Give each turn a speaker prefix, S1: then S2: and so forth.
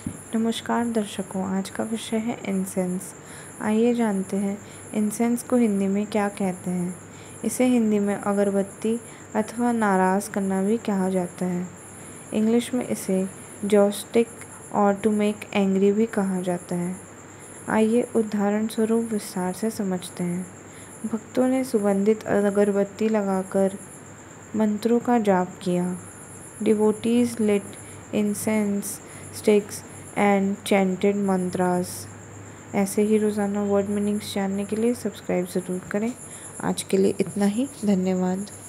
S1: नमस्कार दर्शकों, आज का विषय है इंसेंस। आइए जानते हैं इंसेंस को हिंदी में क्या कहते हैं। इसे हिंदी में अगरबत्ती अथवा नाराज़ करना भी कहा जाता है। इंग्लिश में इसे जॉयस्टिक और टू मेक एंग्री भी कहा जाता है। आइए उदाहरण स्वरूप विस्तार से समझते हैं। भक्तों ने सुगंधित अगरबत्ती लगाकर मंत्रों का जाप किया। Devotees lit incense sticks and chanted mantras. ऐसे ही रोज़ाना वर्ड मीनिंग्स जानने के लिए सब्सक्राइब ज़रूर करें। आज के लिए इतना ही। धन्यवाद।